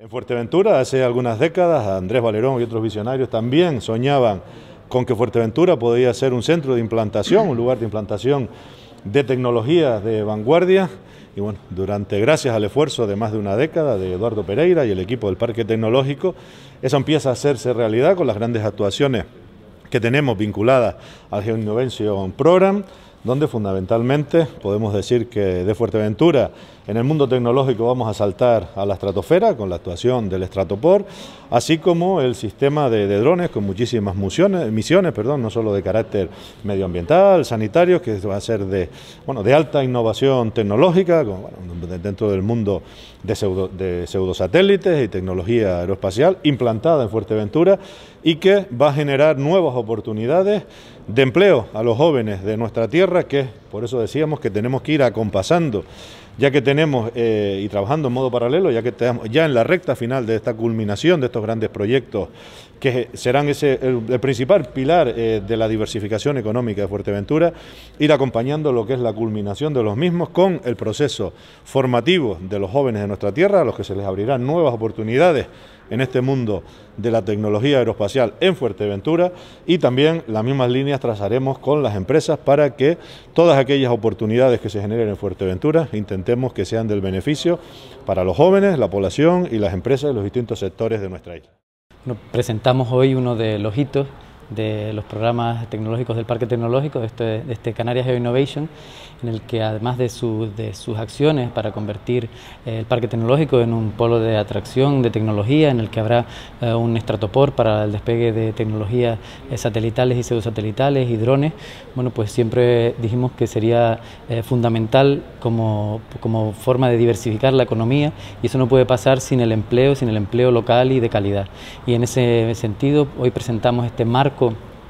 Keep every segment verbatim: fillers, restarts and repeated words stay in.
En Fuerteventura, hace algunas décadas, Andrés Valerón y otros visionarios también soñaban con que Fuerteventura podía ser un centro de implantación, un lugar de implantación de tecnologías de vanguardia. Y bueno, durante, gracias al esfuerzo de más de una década de Eduardo Pereira y el equipo del Parque Tecnológico, eso empieza a hacerse realidad con las grandes actuaciones que tenemos vinculadas al GeoInnovation Program, donde fundamentalmente podemos decir que de Fuerteventura en el mundo tecnológico vamos a saltar a la estratosfera con la actuación del Stratoport, así como el sistema de, de drones con muchísimas misiones, misiones perdón, no solo de carácter medioambiental, sanitario, que va a ser de, bueno, de alta innovación tecnológica, como, bueno, dentro del mundo de, pseudo, de pseudosatélites y tecnología aeroespacial implantada en Fuerteventura y que va a generar nuevas oportunidades de empleo a los jóvenes de nuestra tierra, que por eso decíamos que tenemos que ir acompasando, ya que tenemos eh, y trabajando en modo paralelo, ya que estamos ya en la recta final de esta culminación de estos grandes proyectos que serán ese, el, el principal pilar eh, de la diversificación económica de Fuerteventura, ir acompañando lo que es la culminación de los mismos con el proceso formativo de los jóvenes de nuestra tierra, a los que se les abrirán nuevas oportunidades en este mundo de la tecnología aeroespacial en Fuerteventura, y también las mismas líneas trazaremos con las empresas para que todas aquellas oportunidades que se generen en Fuerteventura intentemos que sean del beneficio para los jóvenes, la población y las empresas de los distintos sectores de nuestra isla. Bueno, presentamos hoy uno de los hitos de los programas tecnológicos del Parque Tecnológico, de este, de este Canarias GeoInnovation, en el que además de, su, de sus acciones para convertir eh, el Parque Tecnológico en un polo de atracción de tecnología, en el que habrá eh, un Stratoport para el despegue de tecnologías eh, satelitales y pseudosatelitales y drones, bueno, pues siempre dijimos que sería eh, fundamental como, como forma de diversificar la economía, y eso no puede pasar sin el empleo, sin el empleo local y de calidad. Y en ese sentido, hoy presentamos este marco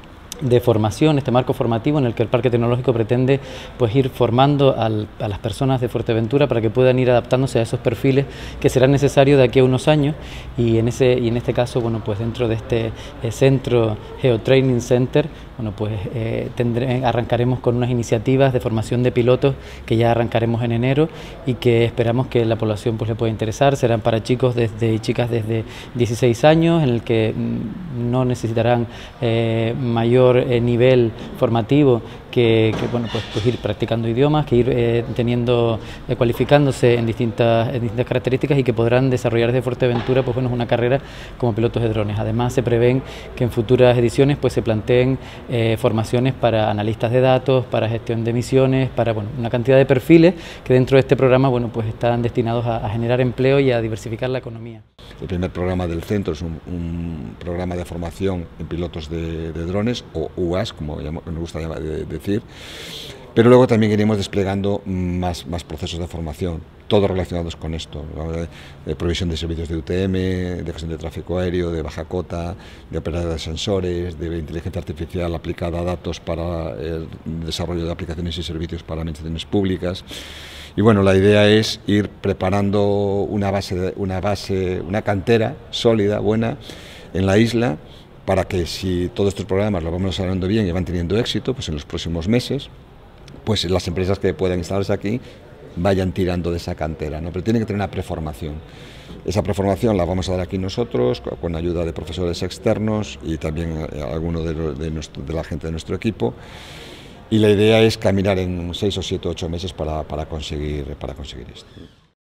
de formación, este marco formativo en el que el Parque Tecnológico pretende pues ir formando al, a las personas de Fuerteventura para que puedan ir adaptándose a esos perfiles que serán necesarios de aquí a unos años, y en ese y en este caso, bueno, pues dentro de este eh, centro GeoTraining Center, bueno, pues eh, tendré, arrancaremos con unas iniciativas de formación de pilotos que ya arrancaremos en enero y que esperamos que la población pues le pueda interesar. Serán para chicos desde y chicas desde dieciséis años, en el que mm, no necesitarán eh, mayor eh, nivel formativo que, que bueno, pues, pues ir practicando idiomas, que ir eh, teniendo, eh, cualificándose en distintas, en distintas características, y que podrán desarrollar desde Fuerteventura pues, bueno, una carrera como pilotos de drones. Además, se prevén que en futuras ediciones pues, se planteen eh, formaciones para analistas de datos, para gestión de misiones, para bueno, una cantidad de perfiles que dentro de este programa bueno, pues, están destinados a, a generar empleo y a diversificar la economía. El primer programa del centro es un, un programa de formación en pilotos de, de drones, o U A S, como nos gusta llamar, de, decir, pero luego también iremos desplegando más, más procesos de formación, todos relacionados con esto, de, de provisión de servicios de U T M, de gestión de tráfico aéreo, de baja cota, de operador de sensores, de inteligencia artificial aplicada a datos para el desarrollo de aplicaciones y servicios para administraciones públicas. Y bueno, la idea es ir preparando una base, una base, una cantera sólida, buena, en la isla, para que si todos estos programas los vamos desarrollando bien y van teniendo éxito, pues en los próximos meses, pues las empresas que puedan instalarse aquí vayan tirando de esa cantera, ¿no? Pero tiene que tener una preformación. Esa preformación la vamos a dar aquí nosotros, con ayuda de profesores externos y también alguno de, de, nuestro, de la gente de nuestro equipo. Y la idea es caminar en seis o siete o ocho meses para, para, conseguir, para conseguir esto.